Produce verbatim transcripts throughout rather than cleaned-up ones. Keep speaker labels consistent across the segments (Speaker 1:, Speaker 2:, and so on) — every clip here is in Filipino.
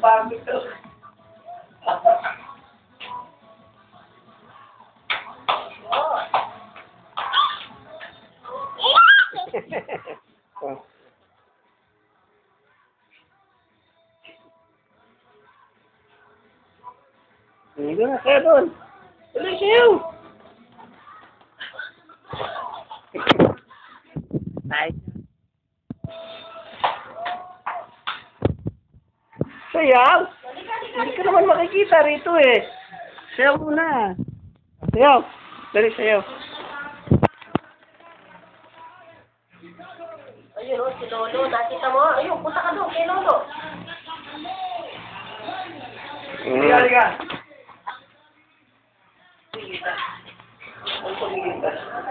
Speaker 1: pangit to. Oh. Hindi na kayo doon. Tuloy kayo. Nice. Sayaw. Hindi ka naman makikita rito eh. Sayaw muna. Sayaw. Dali sayaw.
Speaker 2: Ayun o, si Lolo. Nakita mo? Ayun, punta ka doon kay Lolo.
Speaker 1: Hindi ka, hindi ka. Ang pagkikita.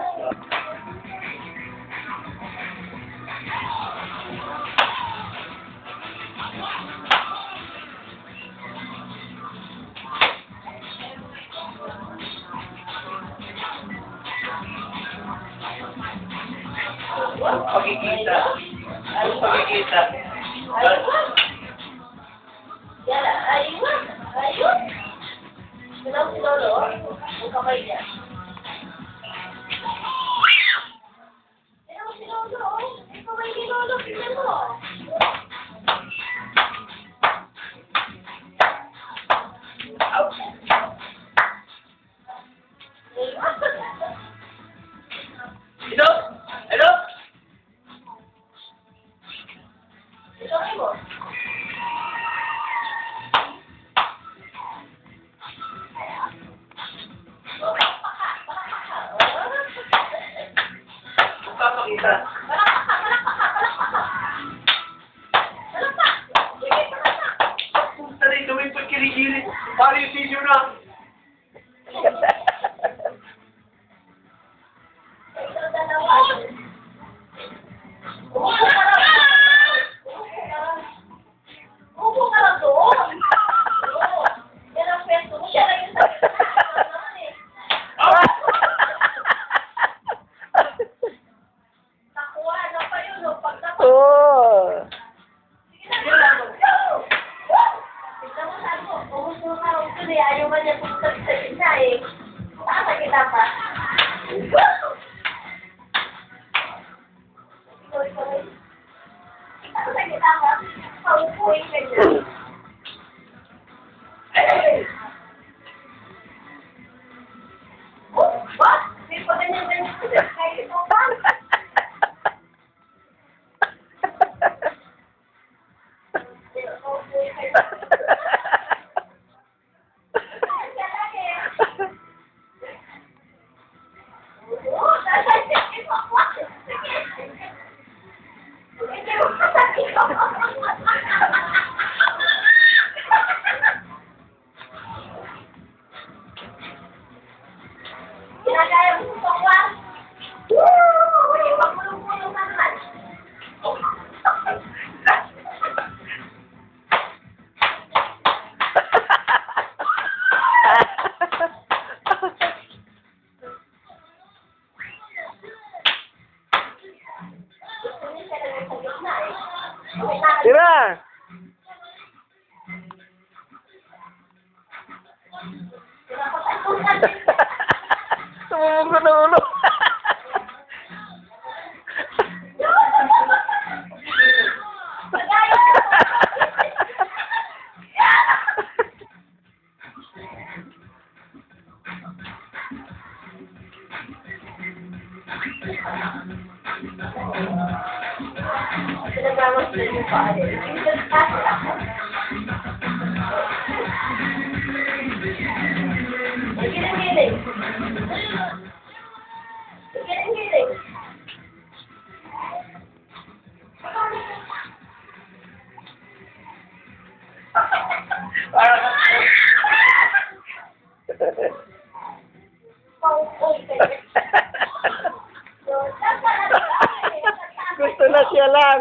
Speaker 1: Ang pagkikita. Ang pagkikita.
Speaker 2: Ayun. Yala, ayun. Ayun. Sinaw si Lolo. Ang kamay niya. Sinaw si Lolo. Ang kamay ni Lolo. Tignan mo.
Speaker 1: Hello? Hello?
Speaker 2: Ito kayo mo.
Speaker 1: Papakita. Punta rin, may pagkirigilid. Para yung sisyo na.
Speaker 2: Upo ka lang doon. Yan ang pwesto mo. Siya lang yung sabi. Nakuha na pa yun. Pagkakot.
Speaker 1: Oh.
Speaker 2: Sige na. Tignan mo saan mo. Kumusto ka rin ito eh. Ayaw man niya pumunta sa gitna eh. Tama kita pa. Ikaw, ikaw eh. Tama kita pa. Paupuin ka niya. Oh, what? Hindi pa ganyan-ganyan. Kahit ito pa. Paupuin ka niya. Kinagaya mo sa tokwa? Uy, pagpulong-pulong ka naman.
Speaker 1: Diba? Tumulong ko na ulo.
Speaker 2: Pinagawas na yung paa eh. Ay, giling-giling. Giling-giling. Paupoy ka niya.
Speaker 1: Gusto na siya lang.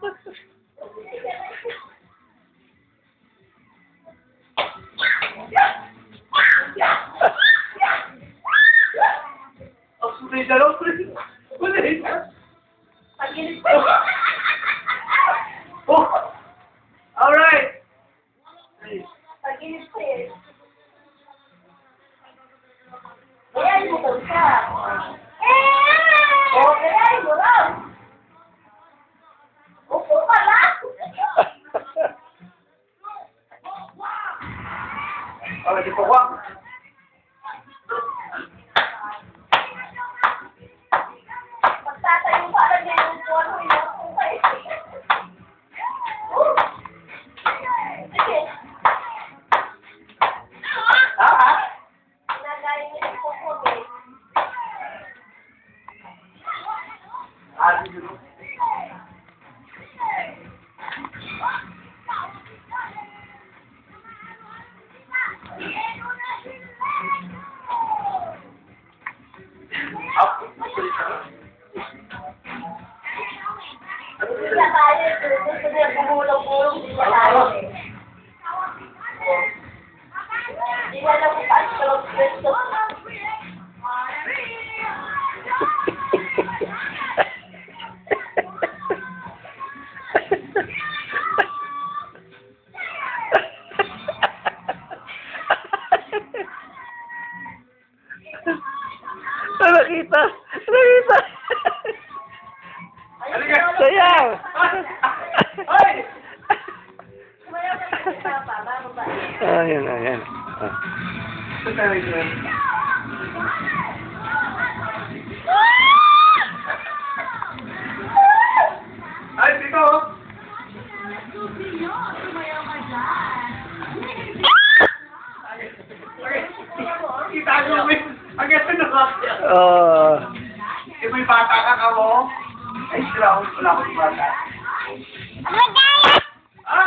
Speaker 1: Ang sunay na lang. Sunay na.
Speaker 2: Pag-giling pa.
Speaker 1: Oh! Alright!
Speaker 2: Nag-inis ko eh. Gayahin mo daw siya. Eh! O, gayahin mo daw. Upo ka lang.
Speaker 1: Oh, di pa wak.
Speaker 2: Magtatayo ka lang yung upuan mo, inupo ka eh. Sige.
Speaker 1: Ah?
Speaker 2: Ginagaya niya yung upo ko eh.
Speaker 1: Ah, dito.
Speaker 2: Siya tayo, gusto niya gumulong-gulong, di ba tayo eh. Di ba lang kung paano ka mag-gusto.
Speaker 1: Ah, nakita! Nakita! Sayang!
Speaker 2: Ay! Sumayaw ka sa papa, bago ba?
Speaker 1: Ayan, ayan. Ah. Ito tayo ito. Ay, dito! Kita ko mo ang ganda na bakit? Oo. Eh, may bata ka ka mo? Ay, sila ako. Wala akong bata. Ah?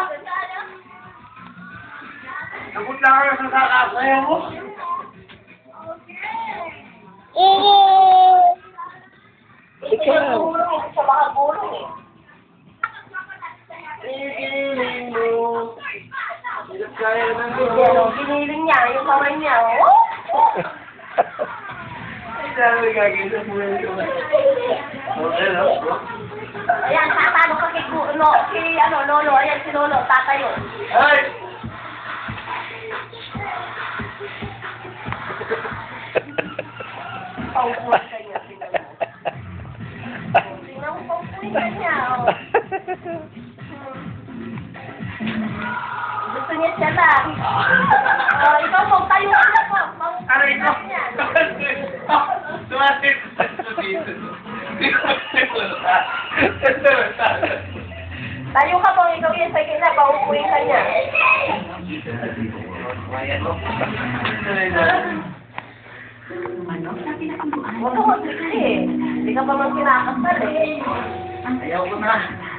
Speaker 1: Nabut lang ako sa kakasaya mo.
Speaker 2: Ikaw. Hindi siya makagulong eh.
Speaker 1: Igiling mo. Hirap kaya ng
Speaker 2: Giniling niya, yung kamay niya. Oh!
Speaker 1: Ay, dami gagawin mo yun. Okay, no?
Speaker 2: Ayan, tatalo ka kay no, si ano, Lolo. Ayan, si Lolo, tatayo.
Speaker 1: Ay!
Speaker 2: Paupuan ka niya, tingnan mo. Tingnan mo, paupuan ka niya. Oh. Gusto niya siya lang. Oh, ikaw, magtayo ka na po.
Speaker 1: Ano ito?
Speaker 2: Paupuan niya.
Speaker 1: Tumatik sa dito.
Speaker 2: Tayo ka po, ikaw yan sa kina, paupuin ka niya. Huwag ka mag-triksi eh. Hindi ka pa man kinakasal eh.
Speaker 1: Ayaw ko na.